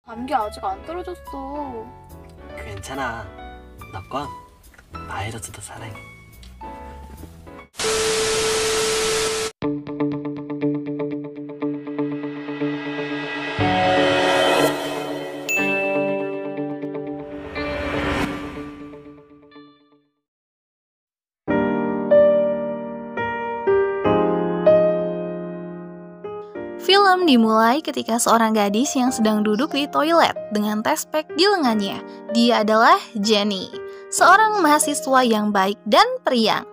감기 아직 안 떨어졌어. 괜찮아. 너건 바이러스도 사랑해. Film dimulai ketika seorang gadis yang sedang duduk di toilet dengan tespek di lengannya. Dia adalah Jenny, seorang mahasiswa yang baik dan periang.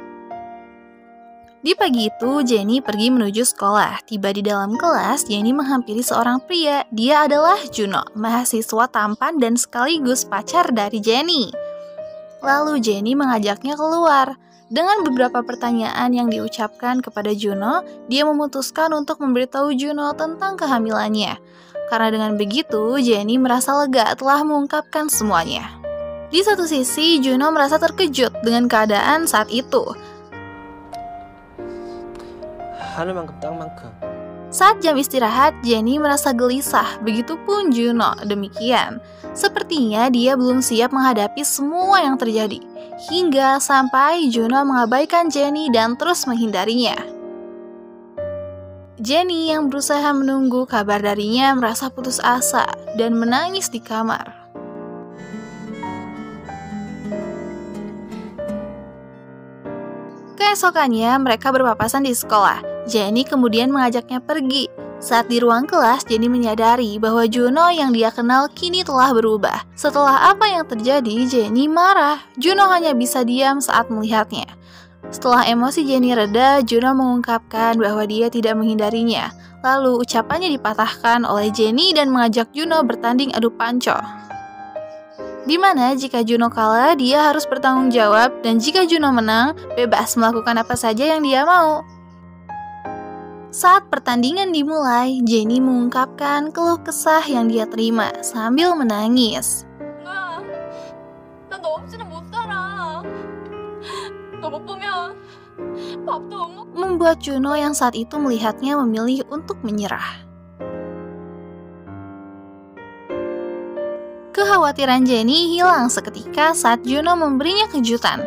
Di pagi itu, Jenny pergi menuju sekolah. Tiba di dalam kelas, Jenny menghampiri seorang pria. Dia adalah Juno, mahasiswa tampan dan sekaligus pacar dari Jenny. Lalu Jenny mengajaknya keluar. Dengan beberapa pertanyaan yang diucapkan kepada Juno, dia memutuskan untuk memberitahu Juno tentang kehamilannya. Karena dengan begitu, Jenny merasa lega telah mengungkapkan semuanya. Di satu sisi, Juno merasa terkejut dengan keadaan saat itu. 하늘만큼 땅만큼. Saat jam istirahat, Jenny merasa gelisah, begitupun Juno demikian. Sepertinya dia belum siap menghadapi semua yang terjadi. Hingga sampai Juno mengabaikan Jenny dan terus menghindarinya. Jenny yang berusaha menunggu kabar darinya merasa putus asa dan menangis di kamar. Keesokannya mereka berpapasan di sekolah. Jenny kemudian mengajaknya pergi. Saat di ruang kelas, Jenny menyadari bahwa Juno yang dia kenal kini telah berubah. Setelah apa yang terjadi, Jenny marah. Juno hanya bisa diam saat melihatnya. Setelah emosi Jenny reda, Juno mengungkapkan bahwa dia tidak menghindarinya. Lalu ucapannya dipatahkan oleh Jenny dan mengajak Juno bertanding adu panco. Di mana jika Juno kalah, dia harus bertanggung jawab, dan jika Juno menang, bebas melakukan apa saja yang dia mau. Saat pertandingan dimulai, Jenny mengungkapkan keluh kesah yang dia terima sambil menangis. 난 너 없이는 못 살아. 너 못 보면 밥도 못 먹고. Membuat Juno yang saat itu melihatnya memilih untuk menyerah. Kekhawatiran Jenny hilang seketika saat Juno memberinya kejutan.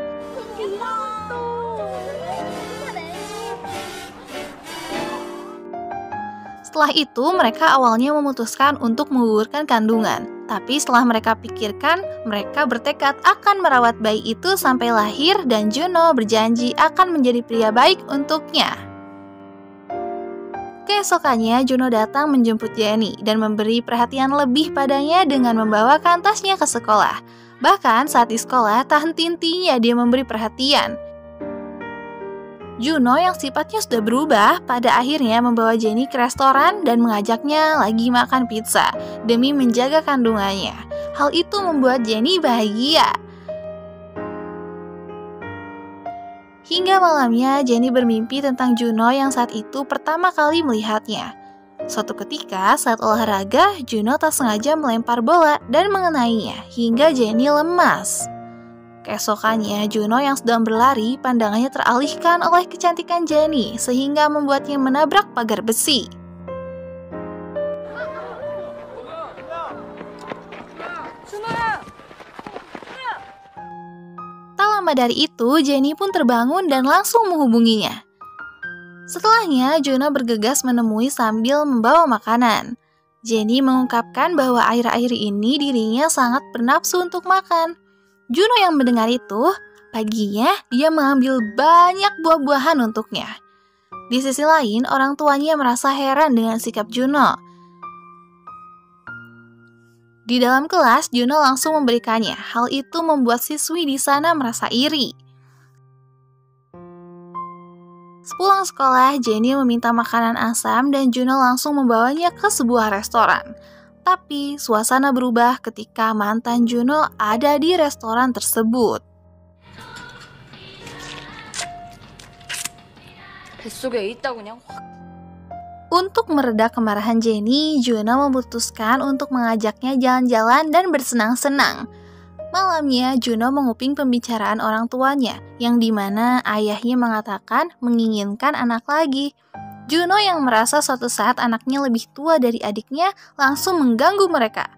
Setelah itu, mereka awalnya memutuskan untuk menggugurkan kandungan. Tapi setelah mereka pikirkan, mereka bertekad akan merawat bayi itu sampai lahir dan Juno berjanji akan menjadi pria baik untuknya. Keesokannya, Juno datang menjemput Jenny dan memberi perhatian lebih padanya dengan membawakan tasnya ke sekolah. Bahkan saat di sekolah, tak henti-hentinya dia memberi perhatian. Juno yang sifatnya sudah berubah pada akhirnya membawa Jenny ke restoran dan mengajaknya lagi makan pizza demi menjaga kandungannya. Hal itu membuat Jenny bahagia. Hingga malamnya, Jenny bermimpi tentang Juno yang saat itu pertama kali melihatnya. Suatu ketika, saat olahraga, Juno tak sengaja melempar bola dan mengenainya, hingga Jenny lemas. Keesokannya, Juno yang sedang berlari, pandangannya teralihkan oleh kecantikan Jenny, sehingga membuatnya menabrak pagar besi. Tak lama dari itu, Jenny pun terbangun dan langsung menghubunginya. Setelahnya, Juno bergegas menemui sambil membawa makanan. Jenny mengungkapkan bahwa akhir-akhir ini dirinya sangat bernafsu untuk makan. Juno yang mendengar itu, paginya dia mengambil banyak buah-buahan untuknya. Di sisi lain, orang tuanya merasa heran dengan sikap Juno. Di dalam kelas, Juno langsung memberikannya. Hal itu membuat siswi di sana merasa iri. Sepulang sekolah, Jenny meminta makanan asam dan Juno langsung membawanya ke sebuah restoran. Tapi suasana berubah ketika mantan Juno ada di restoran tersebut. 뱃속에 있다고 그냥 확. Untuk mereda kemarahan Jenny, Juno memutuskan untuk mengajaknya jalan-jalan dan bersenang-senang. Malamnya, Juno menguping pembicaraan orang tuanya, yang dimana ayahnya mengatakan menginginkan anak lagi. Juno yang merasa suatu saat anaknya lebih tua dari adiknya langsung mengganggu mereka.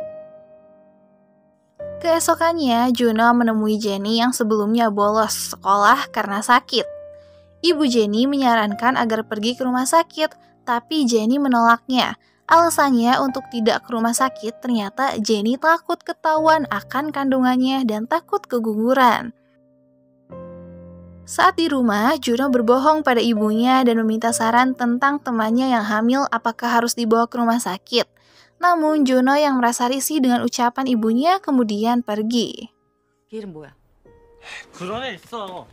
Keesokannya, Juno menemui Jenny yang sebelumnya bolos sekolah karena sakit. Ibu Jenny menyarankan agar pergi ke rumah sakit, tapi Jenny menolaknya. Alasannya untuk tidak ke rumah sakit ternyata Jenny takut ketahuan akan kandungannya dan takut keguguran. Saat di rumah, Juno berbohong pada ibunya dan meminta saran tentang temannya yang hamil apakah harus dibawa ke rumah sakit. Namun Juno yang merasa risih dengan ucapan ibunya kemudian pergi. 이름 뭐야? 그런 애 있어.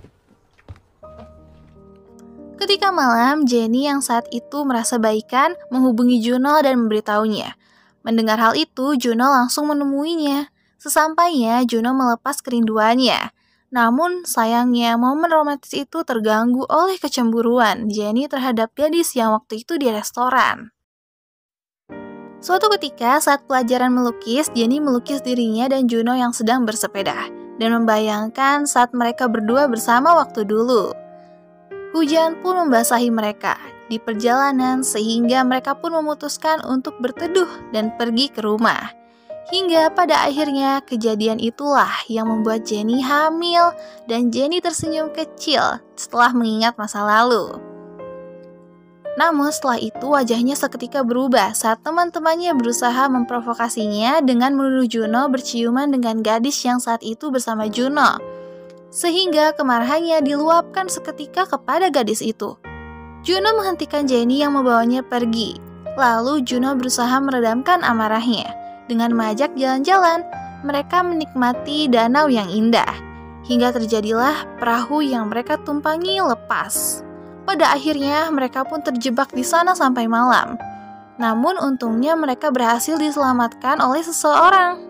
Ketika malam, Jenny yang saat itu merasa baikan menghubungi Juno dan memberitahunya. Mendengar hal itu, Juno langsung menemuinya. Sesampainya, Juno melepas kerinduannya. Namun, sayangnya momen romantis itu terganggu oleh kecemburuan Jenny terhadap gadis yang waktu itu di restoran. Suatu ketika, saat pelajaran melukis, Jenny melukis dirinya dan Juno yang sedang bersepeda, dan membayangkan saat mereka berdua bersama waktu dulu. Hujan pun membasahi mereka di perjalanan sehingga mereka pun memutuskan untuk berteduh dan pergi ke rumah. Hingga pada akhirnya kejadian itulah yang membuat Jenny hamil dan Jenny tersenyum kecil setelah mengingat masa lalu. Namun setelah itu wajahnya seketika berubah saat teman-temannya berusaha memprovokasinya dengan menuduh Juno berciuman dengan gadis yang saat itu bersama Juno. Sehingga kemarahannya diluapkan seketika kepada gadis itu. Juno menghentikan Jenny yang membawanya pergi. Lalu Juno berusaha meredamkan amarahnya. Dengan mengajak jalan-jalan, mereka menikmati danau yang indah. Hingga terjadilah perahu yang mereka tumpangi lepas. Pada akhirnya mereka pun terjebak di sana sampai malam. Namun untungnya mereka berhasil diselamatkan oleh seseorang.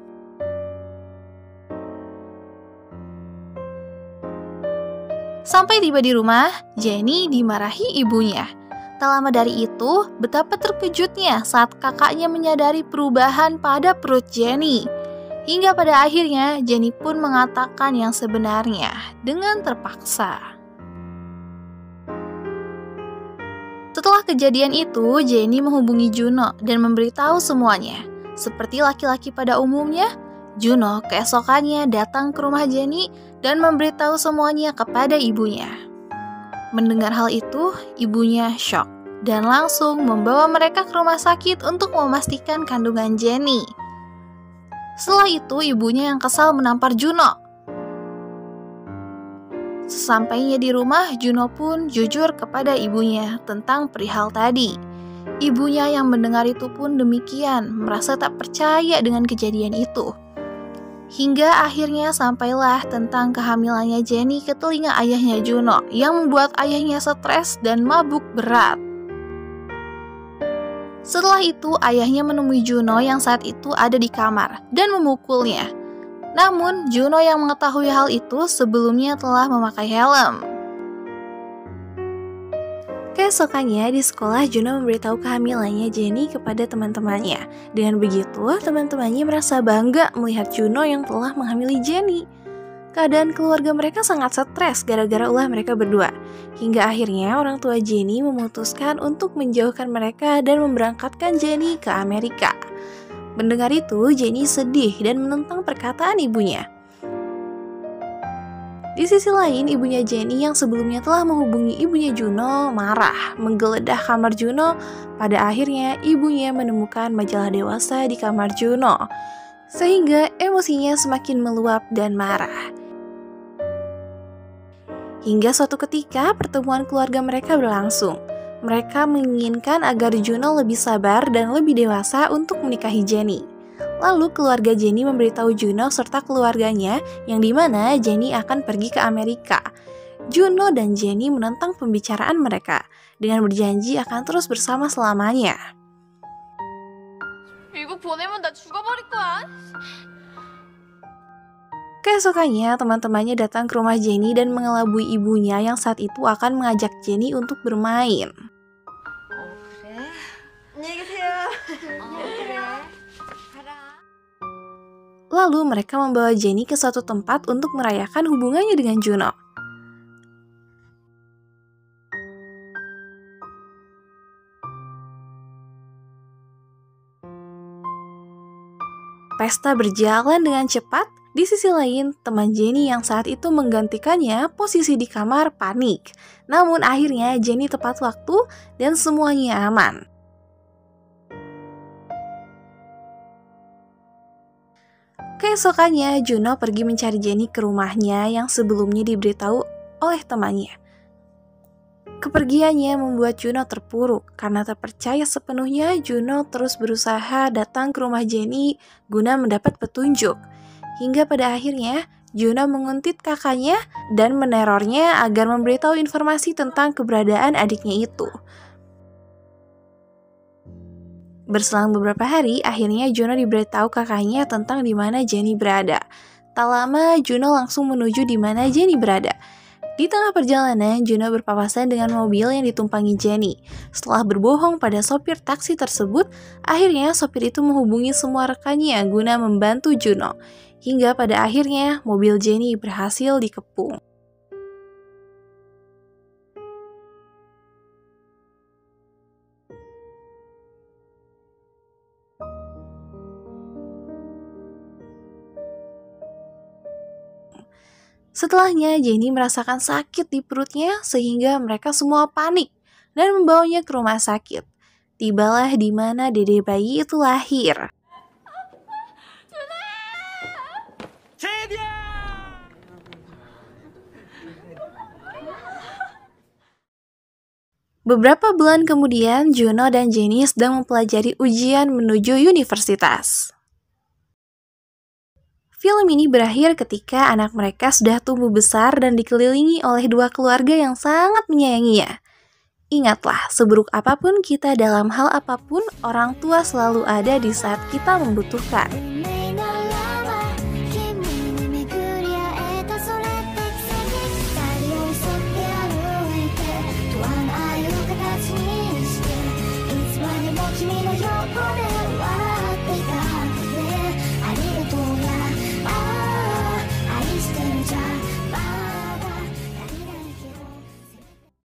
Sampai tiba di rumah, Jenny dimarahi ibunya. Tak lama dari itu, betapa terkejutnya saat kakaknya menyadari perubahan pada perut Jenny. Hingga pada akhirnya, Jenny pun mengatakan yang sebenarnya dengan terpaksa. Setelah kejadian itu, Jenny menghubungi Juno dan memberitahu semuanya. Seperti laki-laki pada umumnya, Juno keesokannya datang ke rumah Jenny dan memberitahu semuanya kepada ibunya. Mendengar hal itu, ibunya syok dan langsung membawa mereka ke rumah sakit untuk memastikan kandungan Jenny. Setelah itu, ibunya yang kesal menampar Juno. Sesampainya di rumah, Juno pun jujur kepada ibunya tentang perihal tadi. Ibunya yang mendengar itu pun demikian, merasa tak percaya dengan kejadian itu. Hingga akhirnya sampailah tentang kehamilannya Jenny ke telinga ayahnya Juno yang membuat ayahnya stres dan mabuk berat. Setelah itu ayahnya menemui Juno yang saat itu ada di kamar dan memukulnya. Namun Juno yang mengetahui hal itu sebelumnya telah memakai helm. Keesokannya di sekolah, Juno memberitahu kehamilannya Jenny kepada teman-temannya. Dengan begitu, teman-temannya merasa bangga melihat Juno yang telah menghamili Jenny. Keadaan keluarga mereka sangat stres gara-gara ulah mereka berdua. Hingga akhirnya orang tua Jenny memutuskan untuk menjauhkan mereka dan memberangkatkan Jenny ke Amerika. Mendengar itu, Jenny sedih dan menentang perkataan ibunya. Di sisi lain, ibunya Jenny yang sebelumnya telah menghubungi ibunya Juno marah, menggeledah kamar Juno. Pada akhirnya, ibunya menemukan majalah dewasa di kamar Juno, sehingga emosinya semakin meluap dan marah. Hingga suatu ketika, pertemuan keluarga mereka berlangsung. Mereka menginginkan agar Juno lebih sabar dan lebih dewasa untuk menikahi Jenny. Lalu keluarga Jenny memberitahu Juno serta keluarganya yang dimana Jenny akan pergi ke Amerika. Juno dan Jenny menentang pembicaraan mereka dengan berjanji akan terus bersama selamanya. 미국 보내면 나 죽어버릴 거야. Keesokannya teman-temannya datang ke rumah Jenny dan mengelabui ibunya yang saat itu akan mengajak Jenny untuk bermain. 그래? 안녕히 계세요. 그래. Lalu mereka membawa Jenny ke suatu tempat untuk merayakan hubungannya dengan Juno. Pesta berjalan dengan cepat. Di sisi lain, teman Jenny yang saat itu menggantikannya posisi di kamar panik. Namun akhirnya Jenny tepat waktu dan semuanya aman. Keesokannya, Juno pergi mencari Jenny ke rumahnya yang sebelumnya diberitahu oleh temannya. Kepergiannya membuat Juno terpuruk. Karena terpercaya sepenuhnya, Juno terus berusaha datang ke rumah Jenny guna mendapat petunjuk. Hingga pada akhirnya, Juno menguntit kakaknya dan menerornya agar memberitahu informasi tentang keberadaan adiknya itu. Berselang beberapa hari, akhirnya Juno diberitahu kakaknya tentang di mana Jenny berada. Tak lama, Juno langsung menuju di mana Jenny berada. Di tengah perjalanan, Juno berpapasan dengan mobil yang ditumpangi Jenny. Setelah berbohong pada sopir taksi tersebut, akhirnya sopir itu menghubungi semua rekannya guna membantu Juno. Hingga pada akhirnya, mobil Jenny berhasil dikepung. Setelahnya, Jenny merasakan sakit di perutnya sehingga mereka semua panik dan membawanya ke rumah sakit. Tibalah di mana dede bayi itu lahir. Beberapa bulan kemudian, Juno dan Jenny sedang mempelajari ujian menuju universitas. Film ini berakhir ketika anak mereka sudah tumbuh besar dan dikelilingi oleh dua keluarga yang sangat menyayanginya. Ingatlah, seburuk apapun kita dalam hal apapun, orang tua selalu ada di saat kita membutuhkan. Kimi no